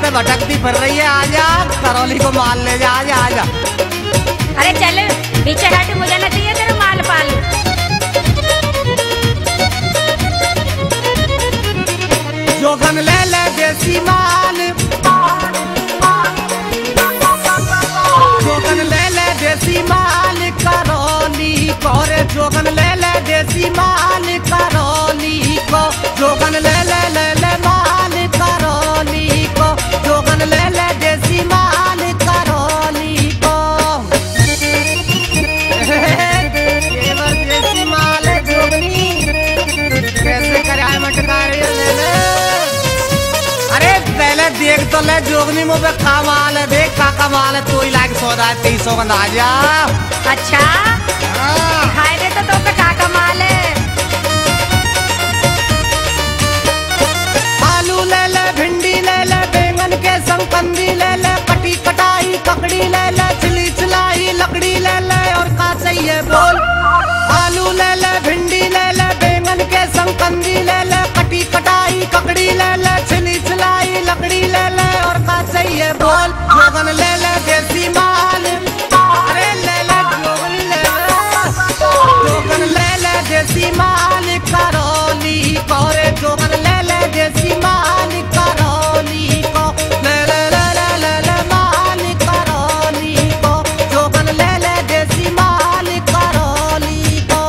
में भटकती फिर रही है, आजा करौली को माल ले जा, आजा आजा। अरे चल पीछे हट, मुझे ना चाहिए तेरा माल पाल। जोगन ले ले देसी माल, जोगन ले ले देसी माल करौली को रे, जोगन ले ले देसी माल करौली को, जोगन ले ले माल करौली को, जोगन ले ले देसी माल करौली को। देसी माल जोगनी कैसे कराए मटका ले ले। अरे पहले देख तो ले जोगनी मुँह पे का माल है, देख का माल है, तो ही लाख सौदा है 2300 का ना जा। अच्छा खाए दे तो पे का माल है। आलू ले ले, भिंडी ले ले, बैंगन के संग कंदी ले ले, कटी कटाई ककड़ी ले ले, छिली छिलाई लकड़ी ले ले, और का चाहिए बोल। आलू ले ले, भिंडी ले ले, बैंगन के संग कंदी ले ले, कटी कटाई ककड़ी ले ले, छिली छिलाई लकड़ी ले ले, और का चाहिए बोल। जोगन ले ले देसी माल, अरे ले ले जोगन ले ले, जोगन ले ले देसी माल करौली को रे, जोगन ले ले देसी माल करौली को, ले ले ले ले ले ले माल करौली को, जोगन ले ले देसी माल करौली को।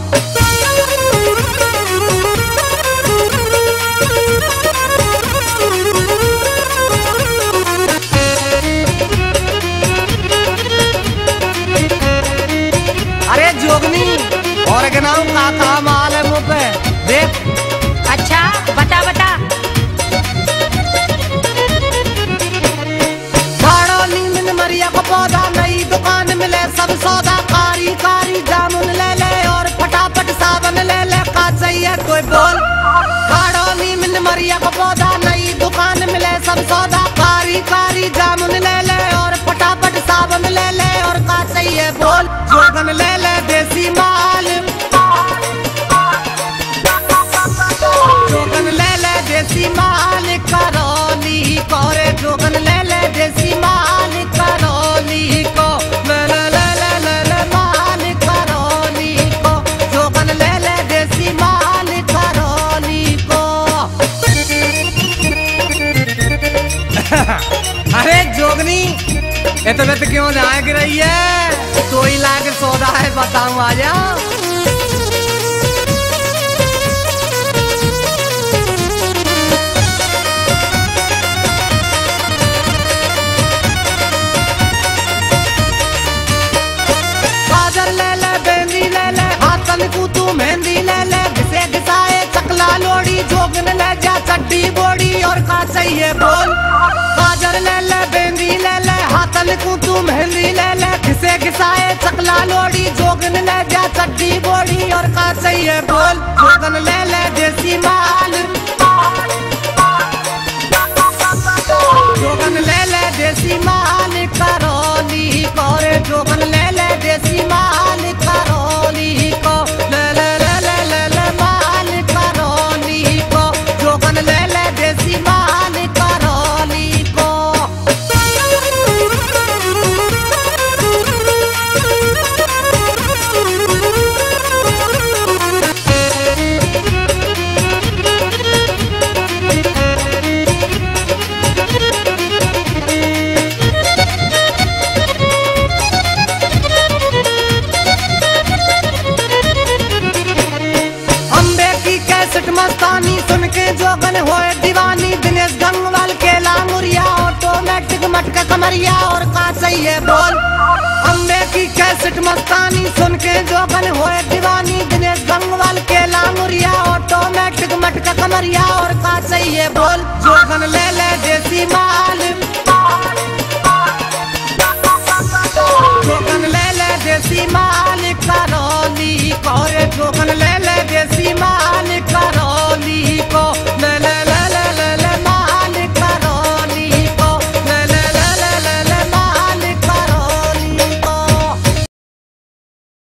अरे जोगनी और के नाम का माल है मुँह पे देख। अच्छा बता बता। करौली में मरिया को पौधा, नई दुकान मिले सब सौदा, कारी कारी जामुन ले ले, और फटाफट सावन ले ले, का चाहिए कोई बोल। करौली में मरिया को पौधा, नई दुकान मिले सब सौदा, कारी कारी जामुन ले ले, और फटाफट सावन ले ले, और का चाहिए बोल। जोगन ले ले देसी माल, जोगन ले ले देसी माल करौली को रे, जोगन ले ले देसी माल करौली को, ले ले ले ले ले ले माल करौली को, जोगन ले ले देसी माल करौली को। अरे जोगनी इतने तो क्यों जाए गिर रही है, तो ही लाख सौदा है बताऊं आजा। गाजर ले ले, बेंदी ले ले, हाथन कूतू मेहंदी ले ले, घिसे घिसाए चकला लोड़ी, जोगन ले जा चड्डी बोड़ी, और का चाहिए बोल। गाजर ले ले, बेंदी ले ले, हाथन कूतू मेहंदी ले ले, घिसे घिसाए चकला लोड़ी, जोगन ले जा चड्डी बोड़ी, और का चाहिए बोल। जोगन ले ले देसी माल, जोगन ले ले देसी माल करौली को रे, जोगन ले ले देसी माल करौली को, ले ले ले ले ले ले माल करौली को, जोगन ले ले देसी माल करौली को। मस्तानी सुन के जोगन होए दीवानी, दिनेश गंगवाल के लांगुरिया, ऑटोमेटिक मटका कमरिया, और का चाहिए बोल। अम्बे की कैसेट मस्तानी सुन के जोगन होए दीवानी, दिनेश गंगवाल के लांगुरिया, ऑटोमेटिक मटका कमरिया, और का चाहिए बोल। जोगन ले ले देसी माल,